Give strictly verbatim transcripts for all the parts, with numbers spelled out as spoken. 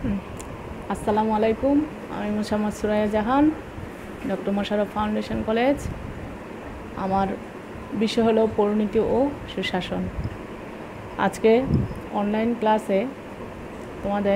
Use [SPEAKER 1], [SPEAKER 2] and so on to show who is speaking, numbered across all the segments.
[SPEAKER 1] আসসালামু আলাইকুম। আমি Mosammat Suraiya Jahan, doctor Mosharraf foundation college. আমার বিষয় হলো পরিণতি ও সুশাসন। আজকে অনলাইন ক্লাসে তোমাদের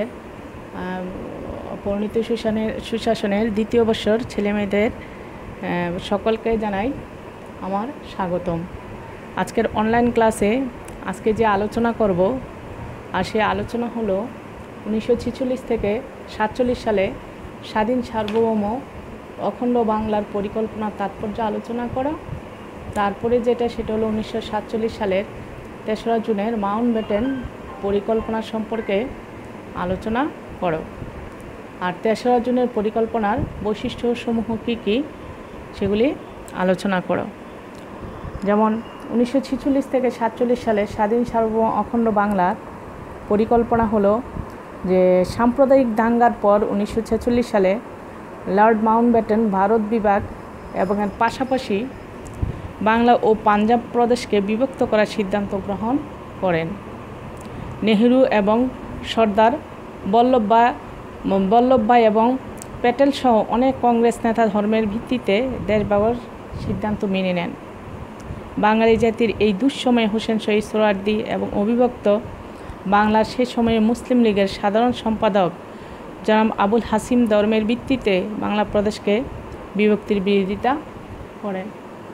[SPEAKER 1] পরিণতি সুশাসনের সুশাসনের দ্বিতীয় বর্ষর ছেলেমেয়েদের সকলকে জানাই আমার স্বাগতম। আজকের অনলাইন ক্লাসে আজকে যে আলোচনা করব, আর সে আলোচনা হলো উনিশশো ছেচল্লিশ থেকে সাতচল্লিশ সালে স্বাধীন সার্বভৌম অখণ্ড বাংলার পরিকল্পনার তাৎপর্য আলোচনা করা। তারপরে যেটা সেটা হলো উনিশশো সাতচল্লিশ সালের তেসরা জুনের মাউন্টব্যাটেন পরিকল্পনা সম্পর্কে আলোচনা করো। আর তেসরা জুনের পরিকল্পনার বৈশিষ্ট্যসমূহ কী কী সেগুলি আলোচনা করো। যেমন উনিশশো ছেচল্লিশ থেকে সাতচল্লিশ সালে স্বাধীন সার্বভৌম অখণ্ড বাংলার পরিকল্পনা হলো যে সাম্প্রদায়িক দাঙ্গার পর উনিশশো ছেচল্লিশ সালে লর্ড মাউন্টব্যাটেন ভারত বিভাগ এবং এর পাশাপাশি বাংলা ও পাঞ্জাব প্রদেশকে বিভক্ত করার সিদ্ধান্ত গ্রহণ করেন। নেহেরু এবং সর্দার বল্লভভাই বল্লভভাই এবং প্যাটেল সহ অনেক কংগ্রেস নেতা ধর্মের ভিত্তিতে দেশ ব্যবহার সিদ্ধান্ত মেনে নেন। বাঙালি জাতির এই দুঃসময়ে হোসেন শহীদ সোহরাওয়ার্দী এবং অবিভক্ত বাংলার সে সময়ে মুসলিম লীগের সাধারণ সম্পাদক জনাব আবুল হাসিম ধর্মের ভিত্তিতে বাংলা প্রদেশকে বিভক্তির বিরোধিতা করেন।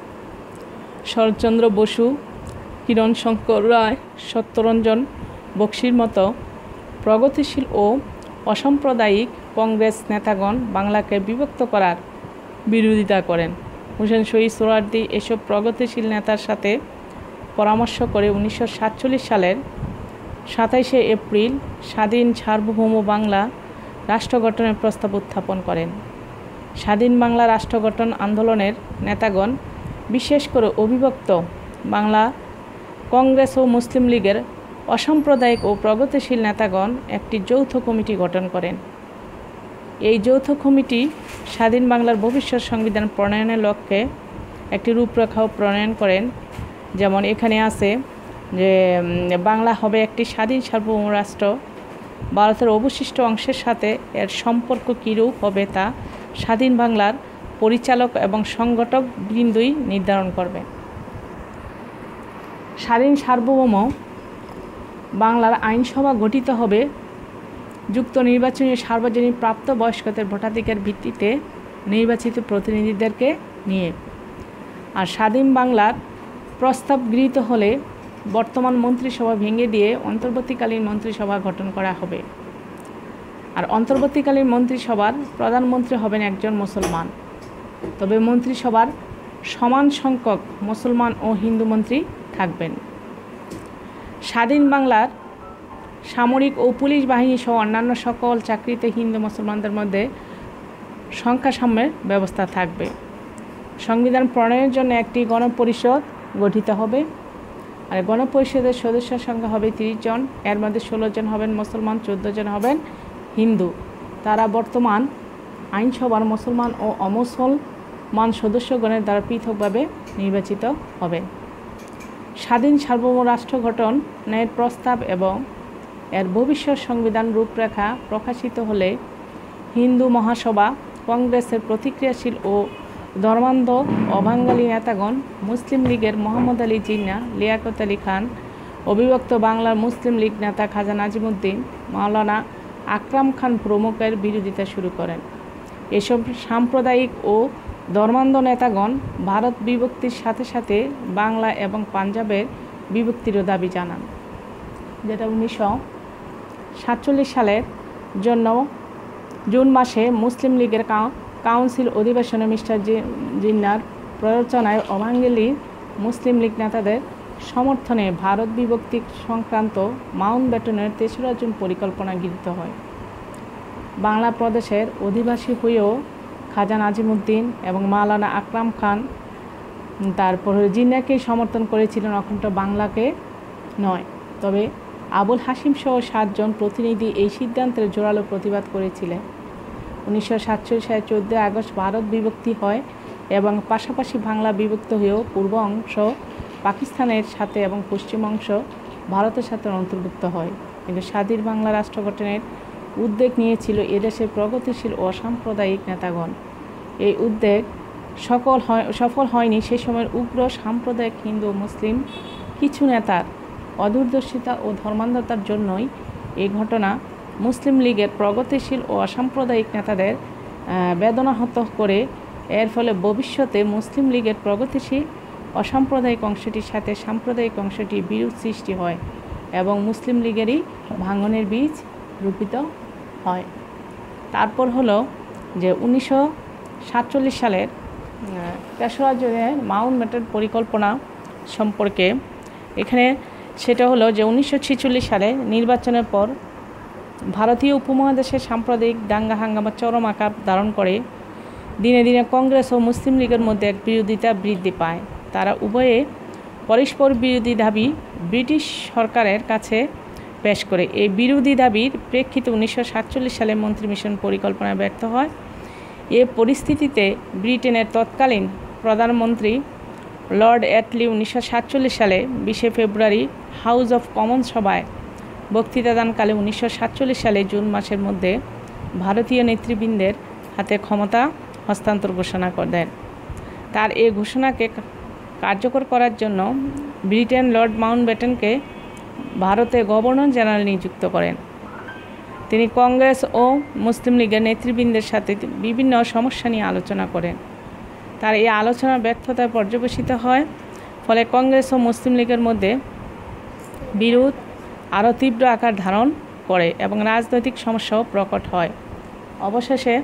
[SPEAKER 1] শরৎচন্দ্র বসু, কিরণ শঙ্কর রায়, সত্যরঞ্জন বক্সির মতো প্রগতিশীল ও অসাম্প্রদায়িক কংগ্রেস নেতাগণ বাংলাকে বিভক্ত করার বিরোধিতা করেন। হোসেন শহীদ সোহরাওয়ার্দী এসব প্রগতিশীল নেতার সাথে পরামর্শ করে উনিশশো সাতচল্লিশ সালের সাতাইশে এপ্রিল স্বাধীন সার্বভৌম বাংলা রাষ্ট্র গঠনের প্রস্তাব উত্থাপন করেন। স্বাধীন বাংলা রাষ্ট্র গঠন আন্দোলনের নেতাগণ, বিশেষ করে অবিভক্ত বাংলা কংগ্রেস ও মুসলিম লীগের অসাম্প্রদায়িক ও প্রগতিশীল নেতাগণ একটি যৌথ কমিটি গঠন করেন। এই যৌথ কমিটি স্বাধীন বাংলার ভবিষ্যৎ সংবিধান প্রণয়নের লক্ষ্যে একটি রূপরেখাও প্রণয়ন করেন। যেমন এখানে আছে যে বাংলা হবে একটি স্বাধীন সার্বভৌম রাষ্ট্র। ভারতের অবশিষ্ট অংশের সাথে এর সম্পর্ক কীরূপ হবে তা স্বাধীন বাংলার পরিচালক এবং সংগঠক বৃন্দই নির্ধারণ করবে। স্বাধীন সার্বভৌম বাংলার আইনসভা গঠিত হবে যুক্ত নির্বাচনী সার্বজনীন প্রাপ্তবয়স্কদের ভোটাধিকার ভিত্তিতে নির্বাচিত প্রতিনিধিদেরকে নিয়ে। আর স্বাধীন বাংলার প্রস্তাব গৃহীত হলে বর্তমান মন্ত্রিসভা ভেঙে দিয়ে অন্তর্বর্তীকালীন মন্ত্রিসভা গঠন করা হবে। আর অন্তর্বর্তীকালীন মন্ত্রিসভার প্রধানমন্ত্রী হবেন একজন মুসলমান, তবে মন্ত্রিসভার সমান সংখ্যক মুসলমান ও হিন্দু মন্ত্রী থাকবেন। স্বাধীন বাংলার সামরিক ও পুলিশ বাহিনী সহ অন্যান্য সকল চাকরিতে হিন্দু মুসলমানদের মধ্যে সংখ্যাসাম্যের ব্যবস্থা থাকবে। সংবিধান প্রণয়নের জন্য একটি গণপরিষদ গঠিত হবে। আর গণপরিষদের সদস্যের সংখ্যা হবে তিরিশ জন। এর মধ্যে ষোলো জন হবেন মুসলমান, চোদ্দো জন হবেন হিন্দু। তারা বর্তমান আইনসভার মুসলমান ও অমুসলমান সদস্যগণের দ্বারা পৃথকভাবে নির্বাচিত হবেন। স্বাধীন সার্বভৌম রাষ্ট্র গঠনের প্রস্তাব এবং এর ভবিষ্যৎ সংবিধান রূপরেখা প্রকাশিত হলে হিন্দু মহাসভা, কংগ্রেসের প্রতিক্রিয়াশীল ও ধর্মান্ধ অবাঙালি নেতাগণ, মুসলিম লীগের মোহাম্মদ আলী জিন্নাহ, লিয়াকত আলী খান, অবিভক্ত বাংলার মুসলিম লীগ নেতা খাজা নাজিমুদ্দিন, মাওলানা আকরাম খান প্রমুখের বিরোধিতা শুরু করেন। এসব সাম্প্রদায়িক ও ধর্মান্ধ নেতাগণ ভারত বিভক্তির সাথে সাথে বাংলা এবং পাঞ্জাবের বিভক্তিরও দাবি জানান, যেটা উনিশশো সাতচল্লিশ সালের জন্য জুন মাসে মুসলিম লীগের কাউন্সিল অধিবেশনে মিস্টার জিন্নাহর প্ররোচনায় অবাঙালি মুসলিম লীগ নেতাদের সমর্থনে ভারত বিভক্তি সংক্রান্ত মাউন্টব্যাটেনের তেসরা জুন পরিকল্পনা গৃহীত হয়। বাংলা প্রদেশের অধিবাসী হয়েও খাজা নাজিমুদ্দিন এবং মাওলানা আকরাম খান তারপর জিন্নাহকেই সমর্থন করেছিলেন, অখণ্ড বাংলাকে নয়। তবে আবুল হাসিম সহ সাতজন প্রতিনিধি এই সিদ্ধান্তের জোরালো প্রতিবাদ করেছিলেন। উনিশশো সাতচল্লিশ সালের চোদ্দোই আগস্ট ভারত বিভক্তি হয় এবং পাশাপাশি বাংলা বিভক্ত হয়েও পূর্ব অংশ পাকিস্তানের সাথে এবং পশ্চিম অংশ ভারতের সাথে অন্তর্ভুক্ত হয়। কিন্তু স্বাধীন বাংলা রাষ্ট্র গঠনের উদ্যোগ নিয়েছিল এদেশের প্রগতিশীল ও সাম্প্রদায়িক নেতাগণ। এই উদ্যোগ সকল হয় সফল হয়নি। সেই সময়ের উগ্র সাম্প্রদায়িক হিন্দু ও মুসলিম কিছু নেতার অদূরদর্শিতা ও ধর্মান্ধতার জন্যই এই ঘটনা মুসলিম লীগের প্রগতিশীল ও অসাম্প্রদায়িক নেতাদের বেদনাহত করে। এর ফলে ভবিষ্যতে মুসলিম লীগের প্রগতিশীল অসাম্প্রদায়িক অংশটির সাথে সাম্প্রদায়িক অংশটির বিরোধ সৃষ্টি হয় এবং মুসলিম লীগেরই ভাঙনের বীজ রূপিত হয়। তারপর হলো যে উনিশশো সাতচল্লিশ সালের তেসরা জুনের মাউন্টব্যাটেন পরিকল্পনা সম্পর্কে এখানে সেটা হলো যে উনিশশো ছেচল্লিশ সালে নির্বাচনের পর ভারতীয় উপমহাদেশের সাম্প্রদায়িক দাঙ্গা হাঙ্গামা চরম আকার ধারণ করে। দিনে দিনে কংগ্রেস ও মুসলিম লীগের মধ্যে এক বিরোধিতা বৃদ্ধি পায়। তারা উভয়ে পরস্পর বিরোধী দাবি ব্রিটিশ সরকারের কাছে পেশ করে। এই বিরোধী দাবির প্রেক্ষিতে উনিশশো সাতচল্লিশ সালে মন্ত্রী মিশন পরিকল্পনা ব্যর্থ হয়। এ পরিস্থিতিতে ব্রিটেনের তৎকালীন প্রধানমন্ত্রী লর্ড অ্যাটলি উনিশশো সাতচল্লিশ সালে বিশে ফেব্রুয়ারি হাউস অফ কমন্স সভায় বক্তৃতা দানকালে উনিশশো সাতচল্লিশ সালে জুন মাসের মধ্যে ভারতীয় নেতৃবৃন্দের হাতে ক্ষমতা হস্তান্তর ঘোষণা দেন। তার এই ঘোষণাকে কার্যকর করার জন্য ব্রিটেন লর্ড মাউন্টব্যাটেনকে ভারতে গভর্নর জেনারেল নিযুক্ত করেন। তিনি কংগ্রেস ও মুসলিম লীগের নেতৃবৃন্দের সাথে বিভিন্ন সমস্যা নিয়ে আলোচনা করেন। তার এই আলোচনার ব্যর্থতায় পর্যবেসিত হয়। ফলে কংগ্রেস ও মুসলিম লীগের মধ্যে বিরোধ আরও তীব্র আকার ধারণ করে এবং রাজনৈতিক সমস্যাও প্রকট হয়। অবশেষে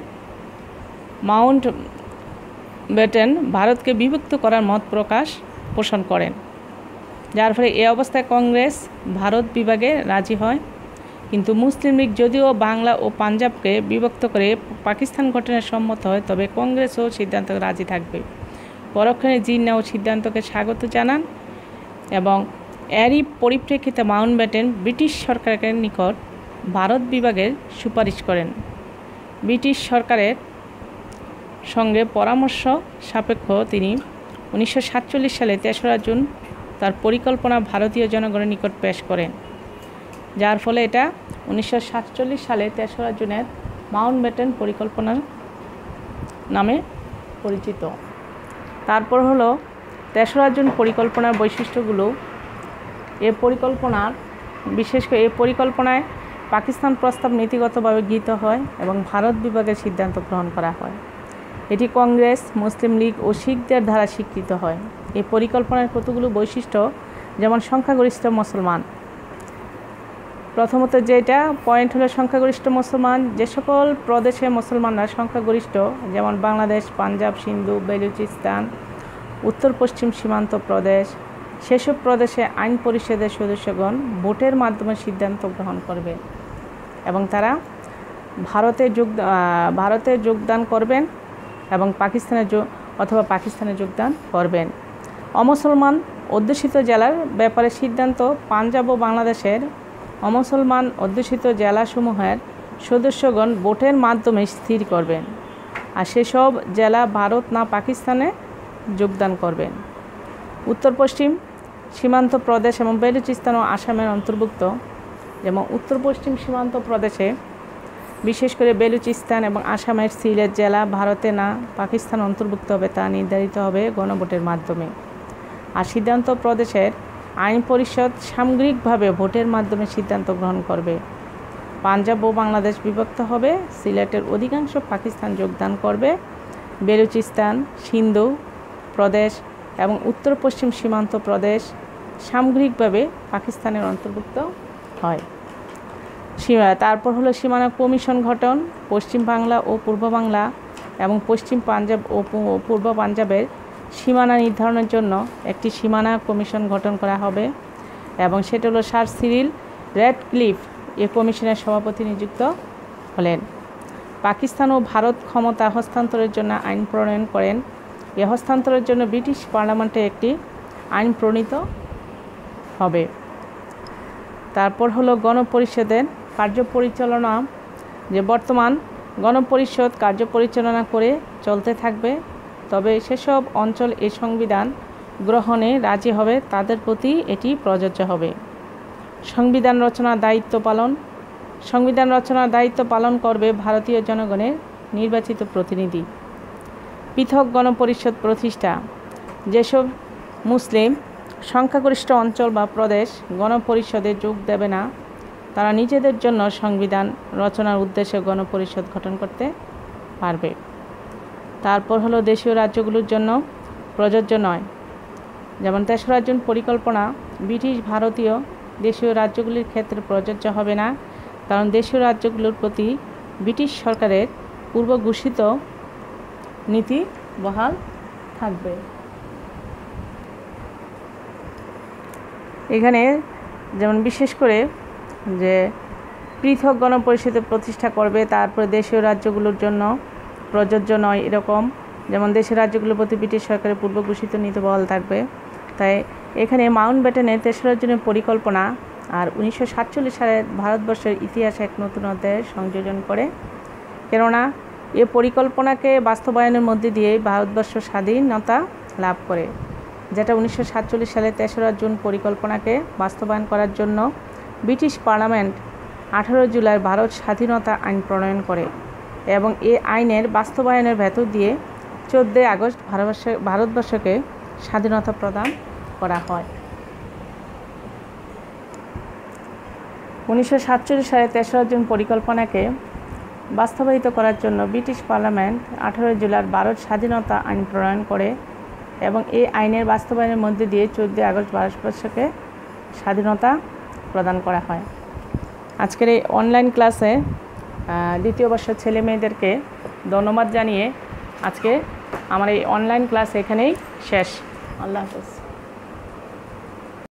[SPEAKER 1] মাউন্টব্যাটেন ভারতকে বিভক্ত করার মত প্রকাশ পোষণ করেন, যার ফলে এ অবস্থায় কংগ্রেস ভারত বিভাগে রাজি হয়। কিন্তু মুসলিম লীগ যদিও বাংলা ও পাঞ্জাবকে বিভক্ত করে পাকিস্তান গঠনের সম্মত হয়, তবে কংগ্রেসও সিদ্ধান্ত রাজি থাকবে। পরক্ষণে জিন্নাও সিদ্ধান্তকে স্বাগত জানান এবং এরই পরিপ্রেক্ষিতে মাউন্টব্যাটেন ব্রিটিশ সরকারের নিকট ভারত বিভাগের সুপারিশ করেন। ব্রিটিশ সরকারের সঙ্গে পরামর্শ সাপেক্ষ তিনি উনিশশো সাতচল্লিশ সালে তেসরা জুন তার পরিকল্পনা ভারতীয় জনগণের নিকট পেশ করেন, যার ফলে এটা উনিশশো সাতচল্লিশ সালে তেসরা জুনের মাউন্টব্যাটেন পরিকল্পনা নামে পরিচিত। তারপর হলো তেসরা জুন পরিকল্পনার বৈশিষ্ট্যগুলো। এ পরিকল্পনার বিশেষ করে এই পরিকল্পনায় পাকিস্তান প্রস্তাব নীতিগতভাবে গৃহীত হয় এবং ভারত বিভাগের সিদ্ধান্ত গ্রহণ করা হয়। এটি কংগ্রেস, মুসলিম লীগ ও শিখদের দ্বারা স্বীকৃত হয়। এই পরিকল্পনার কতগুলো বৈশিষ্ট্য, যেমন সংখ্যাগরিষ্ঠ মুসলমান। প্রথমত যেটা পয়েন্ট হলো সংখ্যাগরিষ্ঠ মুসলমান। যে সকল প্রদেশে মুসলমানরা সংখ্যাগরিষ্ঠ, যেমন বাংলাদেশ, পাঞ্জাব, সিন্ধু, বেলুচিস্তান, উত্তর পশ্চিম সীমান্ত প্রদেশ, সেসব প্রদেশে আইন পরিষদের সদস্যগণ ভোটের মাধ্যমে সিদ্ধান্ত গ্রহণ করবে এবং তারা ভারতে যোগ ভারতে যোগদান করবেন এবং পাকিস্তানে অথবা পাকিস্তানে যোগদান করবেন। অমুসলমান অধ্যুষিত জেলার ব্যাপারে সিদ্ধান্ত পাঞ্জাব ও বাংলাদেশের অমুসলমান অধ্যুষিত জেলাসমূহের সদস্যগণ ভোটের মাধ্যমে স্থির করবেন, আর সেসব জেলা ভারত না পাকিস্তানে যোগদান করবেন। উত্তর পশ্চিম সীমান্ত প্রদেশ এবং বেলুচিস্তান ও আসামের অন্তর্ভুক্ত, যেমন উত্তর পশ্চিম সীমান্ত প্রদেশে বিশেষ করে বেলুচিস্তান এবং আসামের সিলেট জেলা ভারতে না পাকিস্তান অন্তর্ভুক্ত হবে তা নির্ধারিত হবে গণভোটের মাধ্যমে। আর সিদ্ধান্ত প্রদেশের আইন পরিষদ সামগ্রিকভাবে ভোটের মাধ্যমে সিদ্ধান্ত গ্রহণ করবে। পাঞ্জাব ও বাংলাদেশ বিভক্ত হবে, সিলেটের অধিকাংশ পাকিস্তান যোগদান করবে, বেলুচিস্তান, সিন্ধু প্রদেশ এবং উত্তর পশ্চিম সীমান্ত প্রদেশ সামগ্রিকভাবে পাকিস্তানের অন্তর্ভুক্ত হয়। তারপর হলো সীমানা কমিশন গঠন। পশ্চিম বাংলা ও পূর্ব বাংলা এবং পশ্চিম পাঞ্জাব ও পূর্ব পাঞ্জাবের সীমানা নির্ধারণের জন্য একটি সীমানা কমিশন গঠন করা হবে এবং সেটা হলো স্যার সিরিল র্যাডক্লিফ এ কমিশনের সভাপতি নিযুক্ত হলেন। পাকিস্তান ও ভারত ক্ষমতা হস্তান্তরের জন্য আইন প্রণয়ন করেন। এ হস্তান্তরের জন্য ব্রিটিশ পার্লামেন্টে একটি আইন প্রণীত হবে। তারপর হলো গণপরিষদের কার্য পরিচালনা, যে বর্তমান গণপরিষদ কার্য পরিচালনা করে চলতে থাকবে, তবে সেসব অঞ্চল এই সংবিধান গ্রহণে রাজি হবে তাদের প্রতি এটি প্রযোজ্য হবে। সংবিধান রচনার দায়িত্ব পালন সংবিধান রচনার দায়িত্ব পালন করবে ভারতীয় জনগণের নির্বাচিত প্রতিনিধি। পৃথক গণপরিষদ প্রতিষ্ঠা। যেসব মুসলিম সংখ্যাগরিষ্ঠ অঞ্চল বা প্রদেশ গণপরিষদে যোগ দেবে না, তারা নিজেদের জন্য সংবিধান রচনার উদ্দেশ্যে গণপরিষদ গঠন করতে পারবে। তারপর হলো দেশীয় রাজ্যগুলোর জন্য প্রযোজ্য নয়। যেমন তেসরা জুন পরিকল্পনা ব্রিটিশ ভারতীয় দেশীয় রাজ্যগুলির ক্ষেত্রে প্রযোজ্য হবে না, কারণ দেশীয় রাজ্যগুলোর প্রতি ব্রিটিশ সরকারের পূর্ব ঘোষিত নীতি বহাল থাকবে। এখানে যেমন বিশেষ করে যে পৃথক গণপরিষদের প্রতিষ্ঠা করবে, তারপরে দেশীয় রাজ্যগুলোর জন্য প্রযোজ্য নয় এরকম, যেমন দেশের রাজ্যগুলোর প্রতি ব্রিটিশ সরকারের পূর্ব ঘোষিত নীতি বহাল থাকবে। তাই এখানে মাউন্ট ব্যাটেনের তেসরা জুনের পরিকল্পনা আর উনিশশো সাতচল্লিশ সালে ভারতবর্ষের ইতিহাসে এক নতুন অধ্যায়ের সংযোজন করে, কেননা এ পরিকল্পনাকে বাস্তবায়নের মধ্যে দিয়ে ভারতবর্ষ স্বাধীনতা লাভ করে, যেটা উনিশশো সাতচল্লিশ সালে তেসরা জুন পরিকল্পনাকে বাস্তবায়ন করার জন্য ব্রিটিশ পার্লামেন্ট আঠারো জুলাই ভারত স্বাধীনতা আইন প্রণয়ন করে এবং এই আইনের বাস্তবায়নের ভেতর দিয়ে চোদ্দোই আগস্ট ভারতবর্ষে ভারতবর্ষকে স্বাধীনতা প্রদান করা হয়। উনিশশো সাতচল্লিশ সালে তেসরা জুন পরিকল্পনাকে বাস্তবায়িত করার জন্য ব্রিটিশ পার্লামেন্ট আঠারো জুলাই ভারত স্বাধীনতা আইন প্রণয়ন করে এবং এই আইনের বাস্তবায়নের মধ্যে দিয়ে চোদ্দোই আগস্ট ভারতবর্ষকে স্বাধীনতা প্রদান করা হয়। আজকের এই অনলাইন ক্লাসে দ্বিতীয় বর্ষের ছেলে মেয়েদেরকে ধন্যবাদ জানিয়ে আজকে আমার এই অনলাইন ক্লাস এখানেই শেষ। আল্লাহ হাফেজ।